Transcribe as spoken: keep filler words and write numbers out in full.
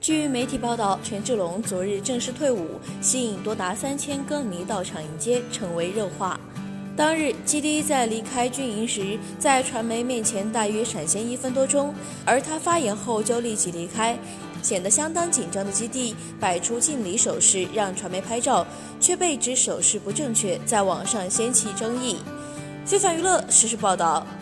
据媒体报道，权志龙昨日正式退伍，吸引多达三千歌迷到场迎接，成为热话。当日，基迪在离开军营时，在传媒面前大约闪现一分多钟，而他发言后就立即离开，显得相当紧张的基迪摆出敬礼手势让传媒拍照，却被指手势不正确，在网上掀起争议。非凡娱乐实时报道。